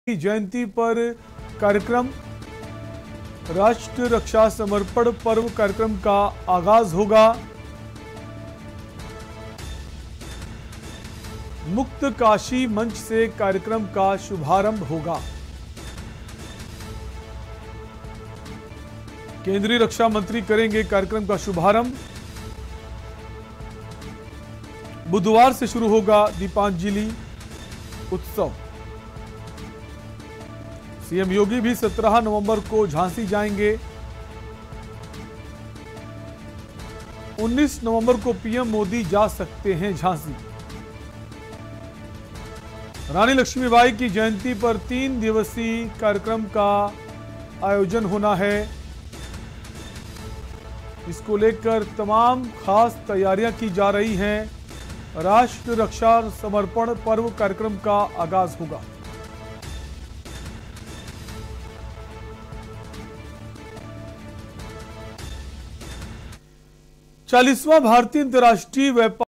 की जयंती पर कार्यक्रम, राष्ट्र रक्षा समर्पण पर्व कार्यक्रम का आगाज होगा। मुक्त काशी मंच से कार्यक्रम का शुभारंभ होगा। केंद्रीय रक्षा मंत्री करेंगे कार्यक्रम का शुभारंभ। बुधवार से शुरू होगा दीपांजलि उत्सव। सीएम योगी भी 17 नवंबर को झांसी जाएंगे। 19 नवंबर को पीएम मोदी जा सकते हैं झांसी। रानी लक्ष्मीबाई की जयंती पर 3 दिवसीय कार्यक्रम का आयोजन होना है। इसको लेकर तमाम खास तैयारियां की जा रही हैं। राष्ट्र रक्षा समर्पण पर्व कार्यक्रम का आगाज होगा। 40वां भारतीय अंतर्राष्ट्रीय व्यापार